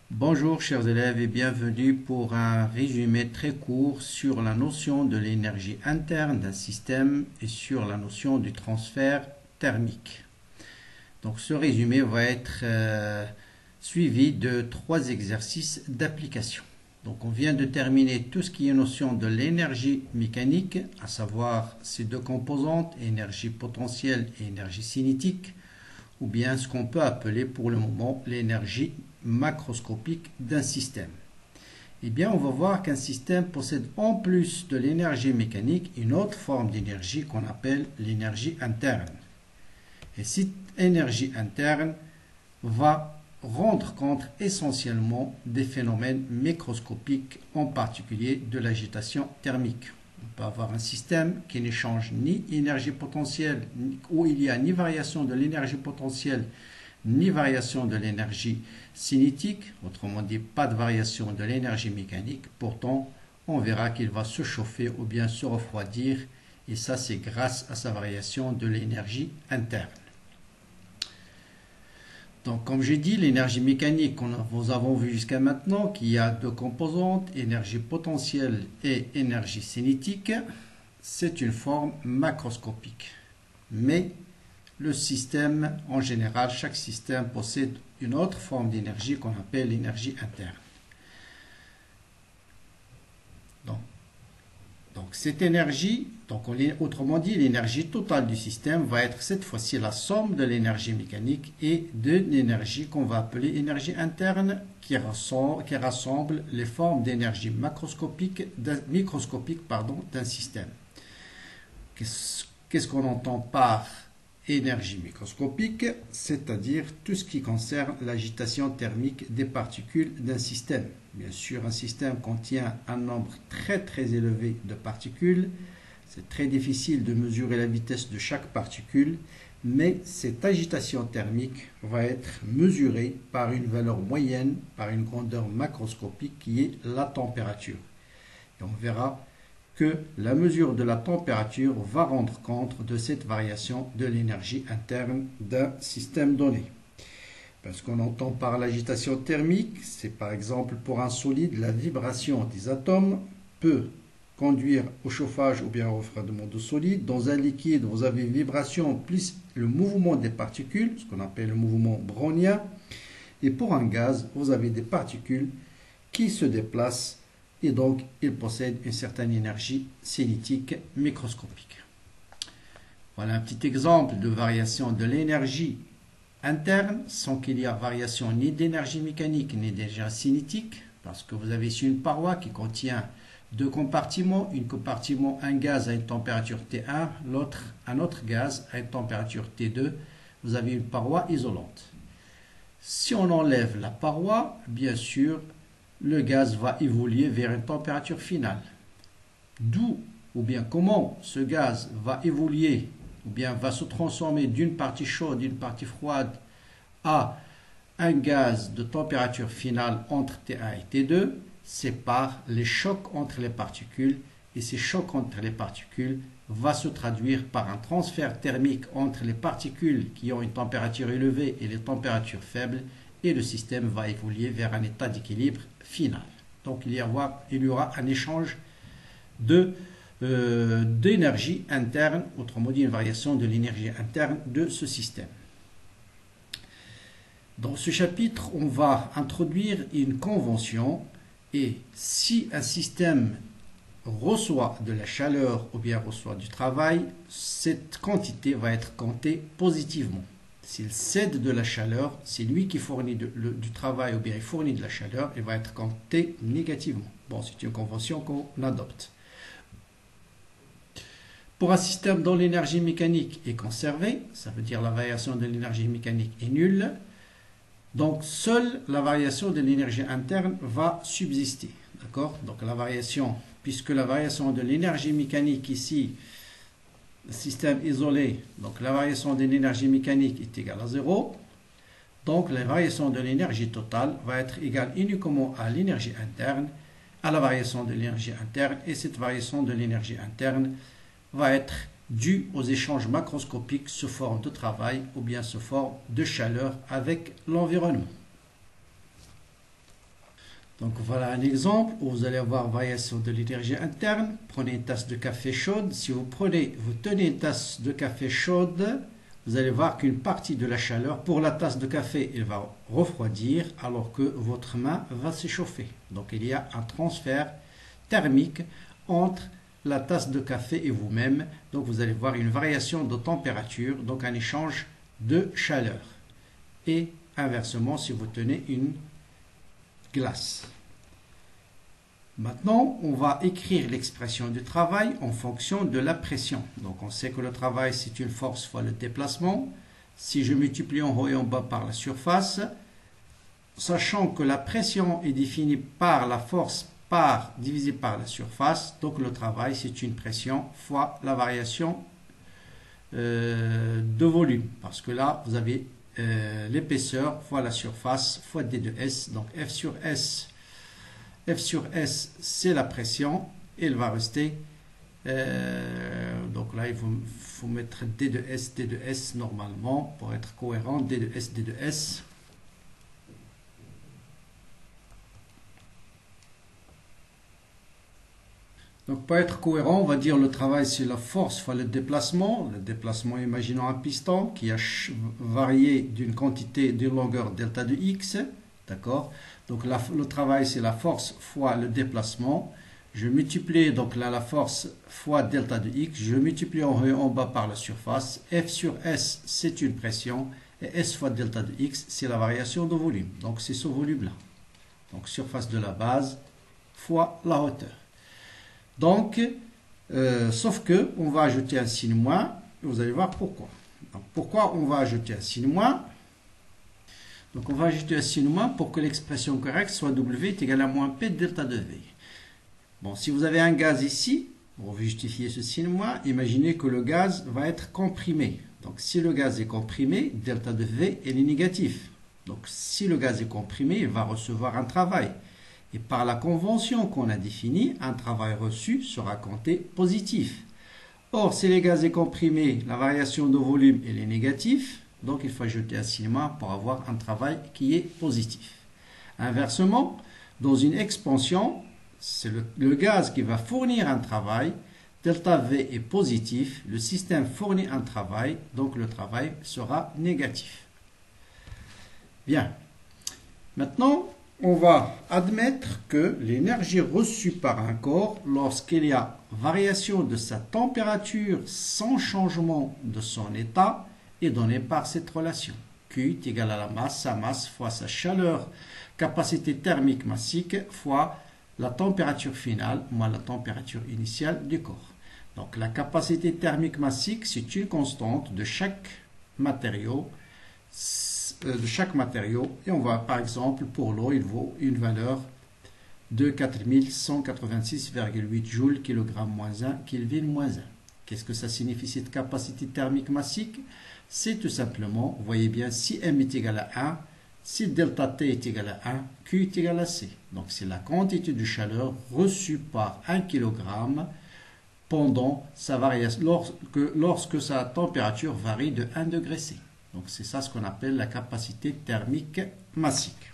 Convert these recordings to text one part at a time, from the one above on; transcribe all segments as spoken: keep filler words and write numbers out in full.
Bonjour chers élèves et bienvenue pour un résumé très court sur la notion de l'énergie interne d'un système et sur la notion du transfert thermique. Donc ce résumé va être euh, suivi de trois exercices d'application. Donc on vient de terminer tout ce qui est notion de l'énergie mécanique, à savoir ces deux composantes, énergie potentielle et énergie cinétique, ou bien ce qu'on peut appeler pour le moment l'énergie macroscopique d'un système. Eh bien, on va voir qu'un système possède en plus de l'énergie mécanique une autre forme d'énergie qu'on appelle l'énergie interne. Et cette énergie interne va rendre compte essentiellement des phénomènes microscopiques, en particulier de l'agitation thermique. On peut avoir un système qui n'échange ni énergie potentielle, où il n'y a ni variation de l'énergie potentielle, ni variation de l'énergie cinétique, autrement dit pas de variation de l'énergie mécanique. Pourtant, on verra qu'il va se chauffer ou bien se refroidir, et ça c'est grâce à sa variation de l'énergie interne. Donc, comme j'ai dit, l'énergie mécanique, nous avons vu jusqu'à maintenant qu'il y a deux composantes, énergie potentielle et énergie cinétique. C'est une forme macroscopique. Mais le système, en général, chaque système possède une autre forme d'énergie qu'on appelle l'énergie interne. Donc, donc cette énergie, donc on, autrement dit, l'énergie totale du système va être cette fois-ci la somme de l'énergie mécanique et de l'énergie qu'on va appeler énergie interne qui rassemble, qui rassemble les formes d'énergie macroscopique, microscopique pardon, d'un système. Qu'est-ce qu'on entend par énergie microscopique? C'est-à-dire tout ce qui concerne l'agitation thermique des particules d'un système. Bien sûr, un système contient un nombre très très élevé de particules. C'est très difficile de mesurer la vitesse de chaque particule, mais cette agitation thermique va être mesurée par une valeur moyenne, par une grandeur macroscopique qui est la température. Et on verra que la mesure de la température va rendre compte de cette variation de l'énergie interne d'un système donné. Parce qu'on entend par l'agitation thermique, c'est par exemple pour un solide, la vibration des atomes peut conduire au chauffage ou bien au refroidissement de solide. Dans un liquide, vous avez vibration plus le mouvement des particules, ce qu'on appelle le mouvement brownien. Et pour un gaz, vous avez des particules qui se déplacent et donc ils possèdent une certaine énergie cinétique microscopique. Voilà un petit exemple de variation de l'énergie interne sans qu'il y ait variation ni d'énergie mécanique ni d'énergie cinétique, parce que vous avez ici une paroi qui contient deux compartiments. Une compartiment, un gaz à une température T un, l'autre un autre gaz à une température T deux. Vous avez une paroi isolante. Si on enlève la paroi, bien sûr, le gaz va évoluer vers une température finale. D'où ou bien comment ce gaz va évoluer ou bien va se transformer d'une partie chaude, d'une partie froide à un gaz de température finale entre T un et T deux, c'est par les chocs entre les particules, et ces chocs entre les particules va se traduire par un transfert thermique entre les particules qui ont une température élevée et les températures faibles, et le système va évoluer vers un état d'équilibre final. Donc il y aura, il y aura un échange de Euh, d'énergie interne, autrement dit une variation de l'énergie interne de ce système. Dans ce chapitre, on va introduire une convention, et si un système reçoit de la chaleur ou bien reçoit du travail, cette quantité va être comptée positivement. S'il cède de la chaleur, c'est lui qui fournit de, le, du travail ou bien il fournit de la chaleur, il va être compté négativement. Bon, c'est une convention qu'on adopte. Pour un système dont l'énergie mécanique est conservée, ça veut dire la variation de l'énergie mécanique est nulle, donc seule la variation de l'énergie interne va subsister. D'accord? Donc la variation, puisque la variation de l'énergie mécanique ici, le système isolé, donc la variation de l'énergie mécanique est égale à zéro, donc la variation de l'énergie totale va être égale uniquement à l'énergie interne, à la variation de l'énergie interne, et cette variation de l'énergie interne va être due aux échanges macroscopiques sous forme de travail ou bien sous forme de chaleur avec l'environnement. Donc voilà un exemple où vous allez avoir variation de l'énergie interne. Prenez une tasse de café chaude. Si vous prenez, vous tenez une tasse de café chaude, vous allez voir qu'une partie de la chaleur pour la tasse de café, elle va refroidir alors que votre main va s'échauffer. Donc il y a un transfert thermique entre la tasse de café et vous-même. Donc vous allez voir une variation de température, donc un échange de chaleur. Et inversement si vous tenez une glace. Maintenant, on va écrire l'expression du travail en fonction de la pression. Donc, on sait que le travail, c'est une force fois le déplacement. Si je multiplie en haut et en bas par la surface, sachant que la pression est définie par la force par divisé par la surface, donc le travail, c'est une pression fois la variation euh, de volume. Parce que là, vous avez Euh, l'épaisseur fois la surface fois d de s, donc F sur S F sur S c'est la pression, et elle va rester euh, donc là il faut, faut mettre d de S d de S normalement pour être cohérent, d de S d de S. Donc, pour être cohérent, on va dire le travail, c'est la force fois le déplacement. Le déplacement, imaginons un piston qui a varié d'une quantité, d'une longueur delta de x. D'accord? Donc, la, le travail, c'est la force fois le déplacement. Je multiplie donc là la force fois delta de x. Je multiplie en haut et en bas par la surface. F sur S, c'est une pression. Et S fois delta de x, c'est la variation de volume. Donc, c'est ce volume-là. Donc, surface de la base fois la hauteur. Donc, euh, sauf que on va ajouter un signe moins, et vous allez voir pourquoi. Donc, pourquoi on va ajouter un signe moins? Donc, on va ajouter un signe moins pour que l'expression correcte soit W est égal à moins P delta de V. Bon, si vous avez un gaz ici, pour justifier ce signe moins, imaginez que le gaz va être comprimé. Donc, si le gaz est comprimé, delta de V est négatif. Donc, si le gaz est comprimé, il va recevoir un travail. Et par la convention qu'on a définie, un travail reçu sera compté positif. Or, si le gaz est comprimé, la variation de volume elle est négative, donc il faut ajouter un signe moins pour avoir un travail qui est positif. Inversement, dans une expansion, c'est le, le gaz qui va fournir un travail, delta V est positif, le système fournit un travail, donc le travail sera négatif. Bien. Maintenant, on va admettre que l'énergie reçue par un corps, lorsqu'il y a variation de sa température sans changement de son état, est donnée par cette relation. Q est égal à la masse, sa masse fois sa chaleur, capacité thermique massique fois la température finale moins la température initiale du corps. Donc la capacité thermique massique, c'est une constante de chaque matériau. de chaque matériau, et on va par exemple pour l'eau il vaut une valeur de quatre mille cent quatre-vingt-six virgule huit joules kilogramme moins un Kelvin moins un. Qu'est-ce que ça signifie cette capacité thermique massique? C'est tout simplement, vous voyez bien, si M est égal à un, si delta T est égal à un, Q est égal à C. Donc c'est la quantité de chaleur reçue par un kilogramme pendant sa variation, lorsque, lorsque sa température varie de un degré C. Donc c'est ça ce qu'on appelle la capacité thermique massique.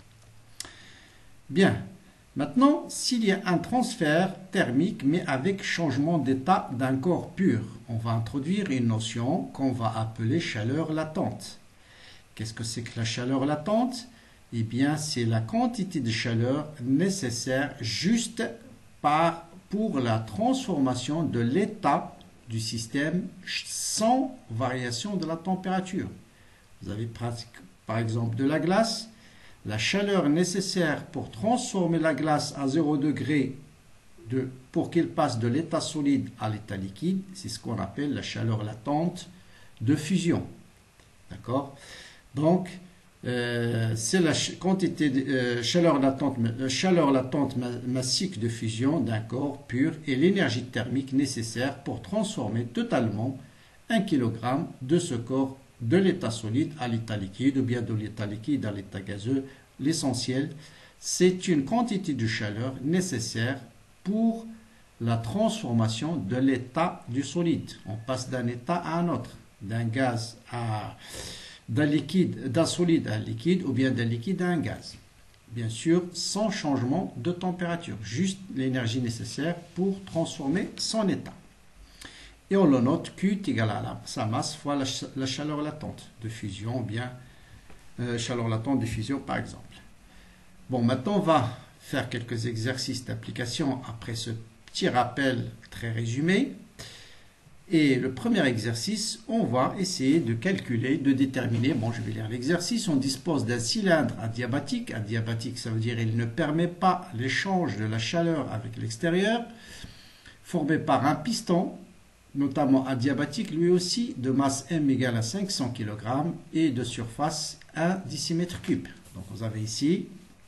Bien, maintenant, s'il y a un transfert thermique, mais avec changement d'état d'un corps pur, on va introduire une notion qu'on va appeler chaleur latente. Qu'est-ce que c'est que la chaleur latente? Eh bien, c'est la quantité de chaleur nécessaire juste par, pour la transformation de l'état du système sans variation de la température. Vous avez par exemple de la glace. La chaleur nécessaire pour transformer la glace à zéro degré de, pour qu'elle passe de l'état solide à l'état liquide, c'est ce qu'on appelle la chaleur latente de fusion. D'accord? Donc, euh, c'est la quantité de euh, chaleur latente, euh, chaleur latente massique de fusion d'un corps pur et l'énergie thermique nécessaire pour transformer totalement un kilogramme de ce corps de l'état solide à l'état liquide ou bien de l'état liquide à l'état gazeux. L'essentiel, c'est une quantité de chaleur nécessaire pour la transformation de l'état du solide. On passe d'un état à un autre, d'un gaz à d'un liquide, d'un solide à un liquide ou bien d'un liquide à un gaz. bien sûr, sans changement de température, juste l'énergie nécessaire pour transformer son état. Et on le note, Q est égal à la, sa masse fois la, la chaleur latente de fusion, ou bien euh, chaleur latente de fusion par exemple. Bon, maintenant on va faire quelques exercices d'application après ce petit rappel très résumé. Et le premier exercice, on va essayer de calculer, de déterminer, bon je vais lire l'exercice, on dispose d'un cylindre adiabatique. Adiabatique, ça veut dire il ne permet pas l'échange de la chaleur avec l'extérieur, formé par un piston, notamment adiabatique, lui aussi, de masse M égale à cinq cents kilogrammes et de surface un décimètre cube. Donc vous avez ici,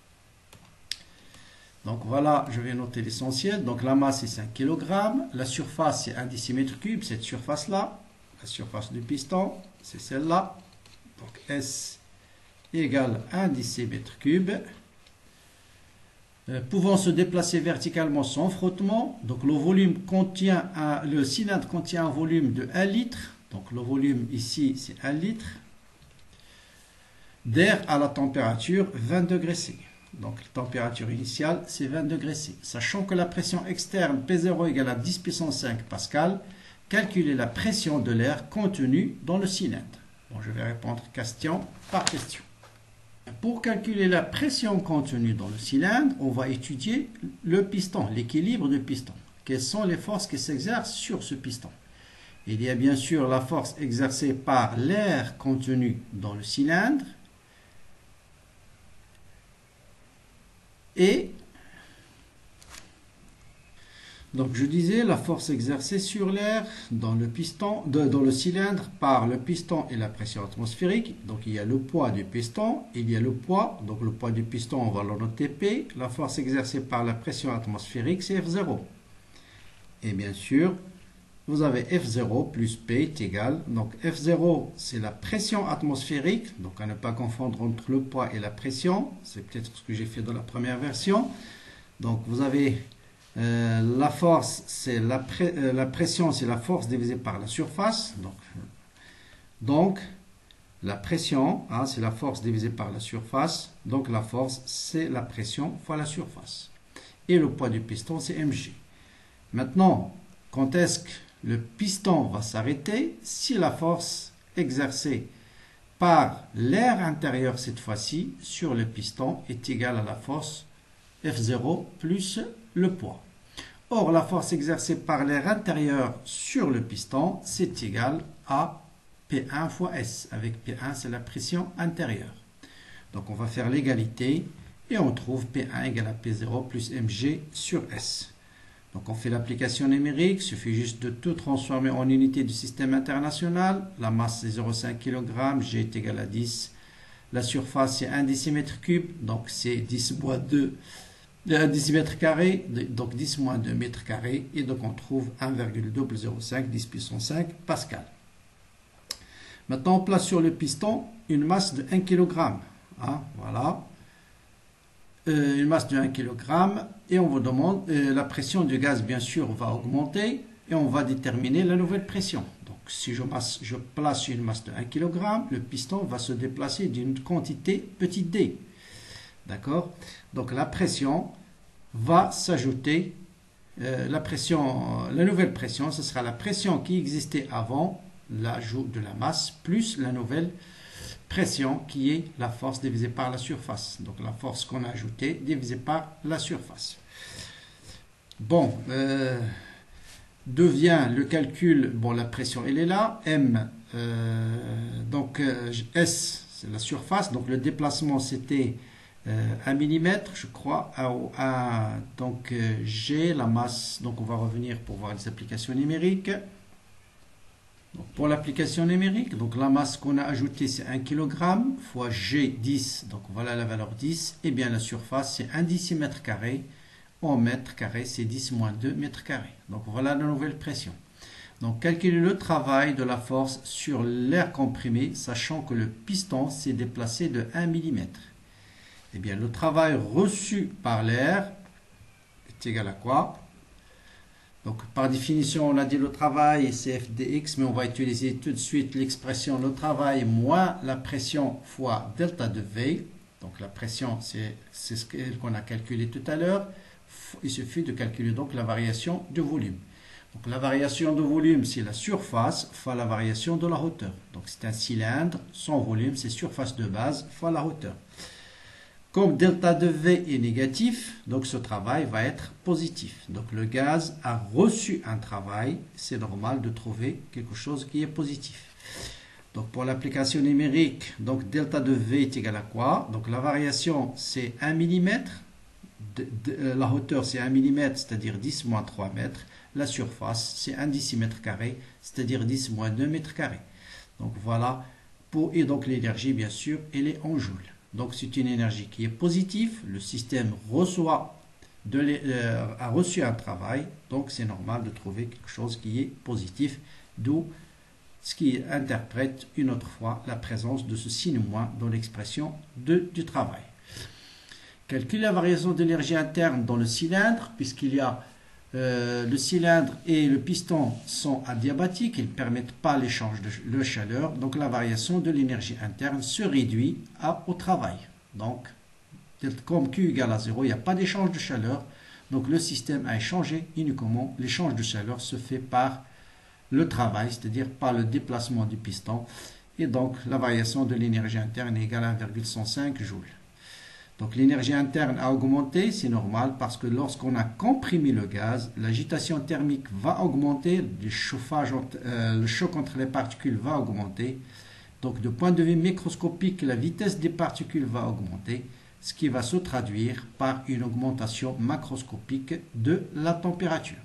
donc voilà, je vais noter l'essentiel. Donc la masse est cinq kilogrammes, la surface c'est un décimètre cube, cette surface-là, la surface du piston, c'est celle-là. Donc S égale un décimètre cube. Euh, pouvant se déplacer verticalement sans frottement. Donc le volume contient un, le cylindre contient un volume de un litre. Donc le volume ici c'est un litre d'air à la température vingt degrés C. Donc la température initiale c'est vingt degrés C. Sachant que la pression externe P zéro égale à dix puissance cinq pascal, calculez la pression de l'air contenu dans le cylindre. Bon, je vais répondre question par question. Pour calculer la pression contenue dans le cylindre, on va étudier le piston, l'équilibre du piston. Quelles sont les forces qui s'exercent sur ce piston? Il y a bien sûr la force exercée par l'air contenu dans le cylindre et donc je disais la force exercée sur l'air dans le piston, de, dans le cylindre par le piston et la pression atmosphérique. Donc il y a le poids du piston, il y a le poids, donc le poids du piston on va le noter P, la force exercée par la pression atmosphérique c'est F zéro. Et bien sûr, vous avez F zéro plus P est égal, donc F zéro c'est la pression atmosphérique, donc à ne pas confondre entre le poids et la pression, c'est peut-être ce que j'ai fait dans la première version. Donc vous avez Euh, la force, c'est la, pré euh, la pression, c'est la force divisée par la surface. Donc, donc la pression, hein, c'est la force divisée par la surface. Donc, la force, c'est la pression fois la surface. Et le poids du piston, c'est mg. Maintenant, quand est-ce que le piston va s'arrêter? Si la force exercée par l'air intérieur, cette fois-ci, sur le piston, est égale à la force F zéro plus le poids. Or, la force exercée par l'air intérieur sur le piston, c'est égal à P un fois S. Avec P un, c'est la pression intérieure. Donc, on va faire l'égalité et on trouve P un égale à P zéro plus mg sur S. Donc, on fait l'application numérique. Il suffit juste de tout transformer en unité du système international. La masse, c'est zéro virgule cinq kilogrammes. G est égal à dix. La surface, c'est un décimètre cube. Donc, c'est dix moins deux. un décimètre carré, donc dix moins deux mètres carrés, et donc on trouve un virgule zéro cinq, dix puissance cinq pascal. Maintenant, on place sur le piston une masse de un kilogramme. Hein, voilà. Euh, une masse de un kilogramme, et on vous demande, euh, la pression du gaz, bien sûr, va augmenter, et on va déterminer la nouvelle pression. Donc, si je, masse, je place une masse de un kilogramme, le piston va se déplacer d'une quantité petit d. D'accord? Donc la pression va s'ajouter, euh, la pression, la nouvelle pression, ce sera la pression qui existait avant l'ajout de la masse, plus la nouvelle pression qui est la force divisée par la surface. Donc la force qu'on a ajoutée divisée par la surface. Bon, euh, devient le calcul, bon la pression elle est là, M, euh, donc euh, S c'est la surface, donc le déplacement c'était Euh, un millimètre, je crois, à, à, donc euh, G, la masse, donc on va revenir pour voir les applications numériques. Donc, pour l'application numérique, donc la masse qu'on a ajoutée c'est un kilogramme fois G dix, donc voilà la valeur dix, et bien la surface c'est un décimètre carré, en mètres carrés c'est dix moins deux mètres carrés. Donc voilà la nouvelle pression. Donc calculer le travail de la force sur l'air comprimé, sachant que le piston s'est déplacé de un millimètre. Eh bien, le travail reçu par l'air est égal à quoi? Donc, par définition, on a dit le travail, c'est F dx, mais on va utiliser tout de suite l'expression le travail moins la pression fois delta de V. Donc la pression, c'est ce qu'on a calculé tout à l'heure. Il suffit de calculer donc la variation de volume. Donc la variation de volume, c'est la surface fois la variation de la hauteur. Donc c'est un cylindre, son volume, c'est surface de base fois la hauteur. Comme delta de V est négatif, donc ce travail va être positif. Donc le gaz a reçu un travail, c'est normal de trouver quelque chose qui est positif. Donc pour l'application numérique, donc delta de V est égal à quoi? Donc la variation c'est un millimètre, de, de, la hauteur c'est un millimètre, c'est-à-dire dix moins trois mètres. La surface c'est un décimètre carré, c'est-à-dire dix moins deux mètres carrés. Donc voilà, pour, et donc l'énergie bien sûr, elle est en joules. Donc c'est une énergie qui est positive, le système reçoit de euh, a reçu un travail, donc c'est normal de trouver quelque chose qui est positif, d'où ce qui interprète une autre fois la présence de ce signe moins dans l'expression du travail. Calculer la variation d'énergie interne dans le cylindre, puisqu'il y a euh, le cylindre et le piston sont adiabatiques, ils ne permettent pas l'échange de, de chaleur, donc la variation de l'énergie interne se réduit à, au travail. Donc, comme Q égale à zéro, il n'y a pas d'échange de chaleur, donc le système a échangé uniquement, l'échange de chaleur se fait par le travail, c'est-à-dire par le déplacement du piston, et donc la variation de l'énergie interne est égale à un virgule cent cinq joules. Donc l'énergie interne a augmenté, c'est normal, parce que lorsqu'on a comprimé le gaz, l'agitation thermique va augmenter, le chauffage, euh, le choc entre les particules va augmenter. Donc de point de vue microscopique, la vitesse des particules va augmenter, ce qui va se traduire par une augmentation macroscopique de la température.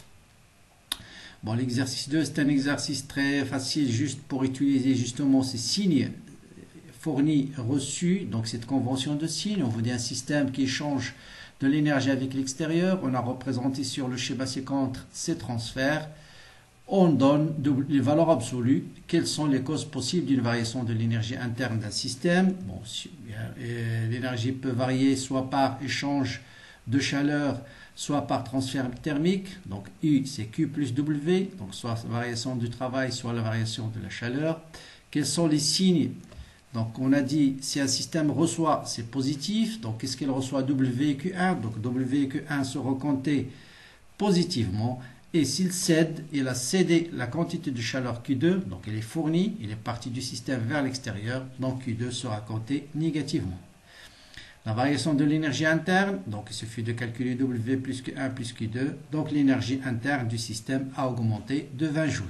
Bon, l'exercice deux, c'est un exercice très facile juste pour utiliser justement ces signes fournis, reçus, donc cette convention de signes. On vous dit un système qui échange de l'énergie avec l'extérieur. On a représenté sur le schéma ci-contre ces transferts. On donne de, les valeurs absolues. Quelles sont les causes possibles d'une variation de l'énergie interne d'un système? Bon, si, l'énergie peut varier soit par échange de chaleur, soit par transfert thermique. Donc U c'est Q plus W, donc soit la variation du travail, soit la variation de la chaleur. Quels sont les signes? Donc on a dit si un système reçoit, c'est positif. Donc qu'est-ce qu'il reçoit? W et Q un. Donc W et Q un seront comptés positivement. Et s'il cède, il a cédé la quantité de chaleur Q deux, donc il est fourni, il est parti du système vers l'extérieur, donc Q deux sera compté négativement. La variation de l'énergie interne, donc il suffit de calculer W plus Q un plus Q deux, donc l'énergie interne du système a augmenté de vingt joules.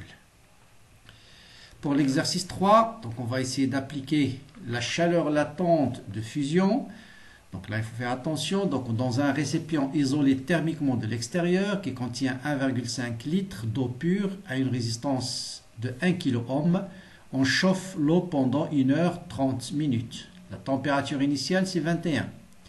Pour l'exercice trois, donc on va essayer d'appliquer la chaleur latente de fusion. Donc là, il faut faire attention. Donc dans un récipient isolé thermiquement de l'extérieur qui contient un virgule cinq litres d'eau pure à une résistance de un kiloohm, on chauffe l'eau pendant une heure trente minutes. La température initiale, c'est vingt et un.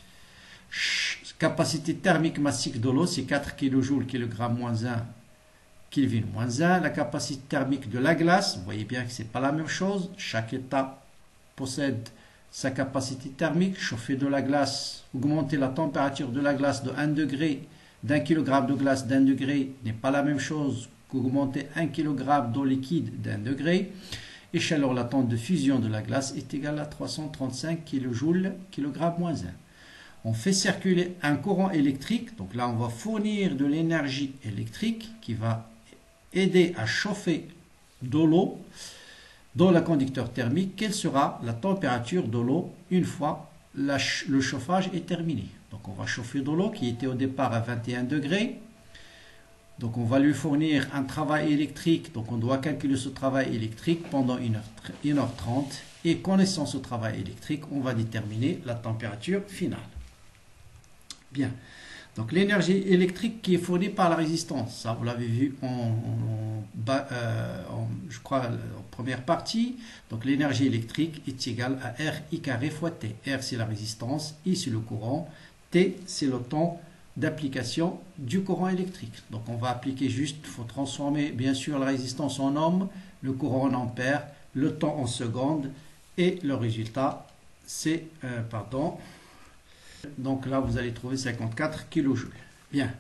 Capacité thermique massique de l'eau, c'est quatre kilojoules, kilogramme moins un, Kelvin moins un. La capacité thermique de la glace, vous voyez bien que ce n'est pas la même chose. Chaque état possède sa capacité thermique. Chauffer de la glace, augmenter la température de la glace de un degré, d'un kilogramme de glace d'un degré n'est pas la même chose qu'augmenter un kilogramme d'eau liquide d'un degré. Et chaleur latente de fusion de la glace est égale à trois cent trente-cinq kilojoules, kilogramme moins un. On fait circuler un courant électrique. Donc là, on va fournir de l'énergie électrique qui va aider à chauffer de l'eau dans le conducteur thermique. Quelle sera la température de l'eau une fois la, le chauffage est terminé? Donc on va chauffer de l'eau qui était au départ à vingt et un degrés. Donc on va lui fournir un travail électrique. Donc on doit calculer ce travail électrique pendant une heure trente. Et connaissant ce travail électrique, on va déterminer la température finale. Bien. Donc l'énergie électrique qui est fournie par la résistance, ça vous l'avez vu en, en, euh, en, je crois, en première partie. Donc l'énergie électrique est égale à R I carré fois T. R c'est la résistance, I c'est le courant, T c'est le temps d'application du courant électrique. Donc on va appliquer juste, il faut transformer bien sûr la résistance en ohm, le courant en ampères, le temps en secondes et le résultat c'est, euh, pardon, donc là, vous allez trouver cinquante-quatre kilojoules. Bien.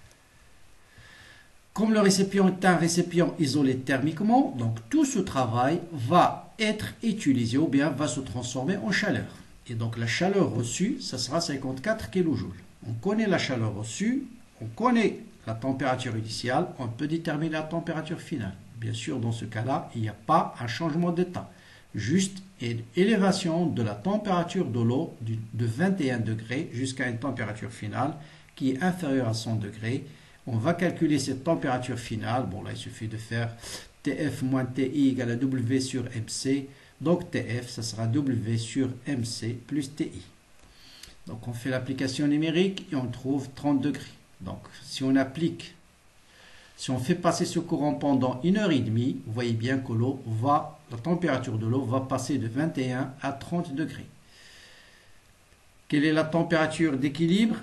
Comme le récipient est un récipient isolé thermiquement, donc tout ce travail va être utilisé ou bien va se transformer en chaleur. Et donc la chaleur reçue, ça sera cinquante-quatre kilojoules. On connaît la chaleur reçue, on connaît la température initiale, on peut déterminer la température finale. Bien sûr, dans ce cas-là, il n'y a pas un changement d'état. Juste une élévation de la température de l'eau de vingt et un degrés jusqu'à une température finale qui est inférieure à cent degrés. On va calculer cette température finale. Bon, là, il suffit de faire T F moins T I égale à W sur M C. Donc, T F, ça sera W sur M C plus T I. Donc, on fait l'application numérique et on trouve trente degrés. Donc, si on applique, si on fait passer ce courant pendant une heure et demie, vous voyez bien que l'eau va, la température de l'eau va passer de vingt et un à trente degrés. Quelle est la température d'équilibre?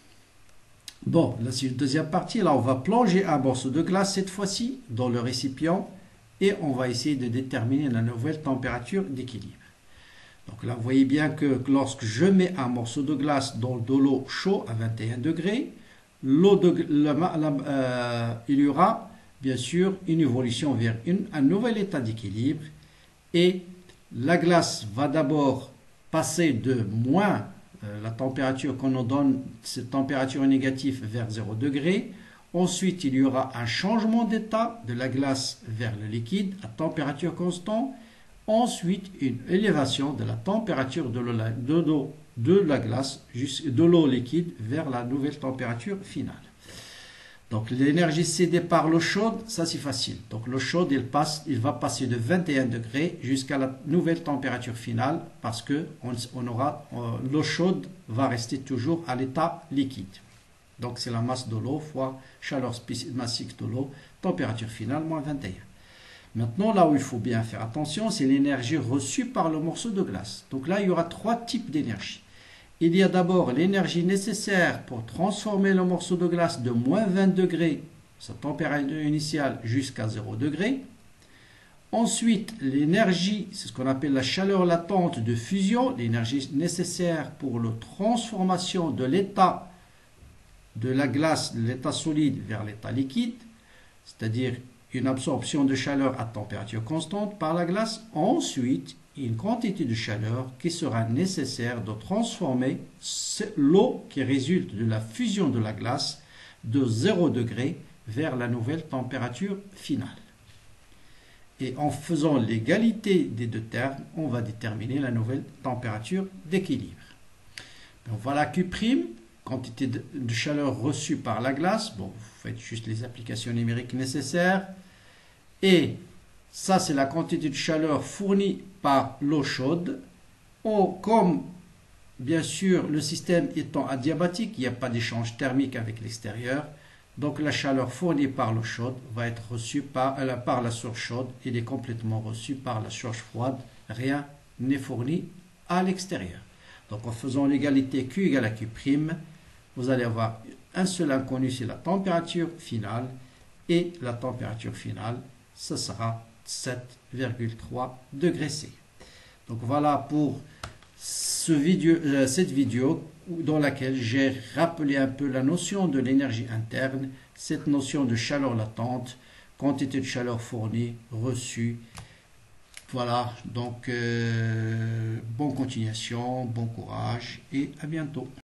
Bon, là c'est une deuxième partie. Là, on va plonger un morceau de glace cette fois-ci dans le récipient et on va essayer de déterminer la nouvelle température d'équilibre. Donc là, vous voyez bien que lorsque je mets un morceau de glace dans de l'eau chaude à vingt et un degrés, l'eau de, la, la, euh, il y aura bien sûr une évolution vers une, un nouvel état d'équilibre et la glace va d'abord passer de moins euh, la température qu'on nous donne, cette température négative vers zéro degré. Ensuite, il y aura un changement d'état de la glace vers le liquide à température constante. Ensuite, une élévation de la température de l'eau de l'eau de la glace, de l'eau liquide vers la nouvelle température finale. Donc l'énergie cédée par l'eau chaude, ça c'est facile. Donc l'eau chaude, il, passe, il va passer de vingt et un degrés jusqu'à la nouvelle température finale parce que on, on aura euh, l'eau chaude va rester toujours à l'état liquide. Donc c'est la masse de l'eau fois chaleur massique de l'eau, température finale moins vingt et un. Maintenant, là où il faut bien faire attention, c'est l'énergie reçue par le morceau de glace. Donc là, il y aura trois types d'énergie. Il y a d'abord l'énergie nécessaire pour transformer le morceau de glace de moins vingt degrés, sa température initiale, jusqu'à zéro degré. Ensuite, l'énergie, c'est ce qu'on appelle la chaleur latente de fusion, l'énergie nécessaire pour la transformation de l'état de la glace, de l'état solide vers l'état liquide, c'est-à-dire une absorption de chaleur à température constante par la glace. Ensuite, une quantité de chaleur qui sera nécessaire de transformer l'eau qui résulte de la fusion de la glace de zéro degré vers la nouvelle température finale. Et en faisant l'égalité des deux termes, on va déterminer la nouvelle température d'équilibre. Donc voilà Q', quantité de chaleur reçue par la glace. Bon, vous faites juste les applications numériques nécessaires. Et ça, c'est la quantité de chaleur fournie par l'eau chaude. Oh, comme, bien sûr, le système étant adiabatique, il n'y a pas d'échange thermique avec l'extérieur. Donc, la chaleur fournie par l'eau chaude va être reçue par, euh, par la source chaude. Elle est complètement reçue par la source froide. Rien n'est fourni à l'extérieur. Donc, en faisant l'égalité Q égale à Q', vous allez avoir un seul inconnu, c'est la température finale. Et la température finale, ce sera sept virgule trois degrés C. Donc voilà pour ce vidéo, euh, cette vidéo dans laquelle j'ai rappelé un peu la notion de l'énergie interne, cette notion de chaleur latente, quantité de chaleur fournie, reçue. Voilà, donc euh, bonne continuation, bon courage et à bientôt.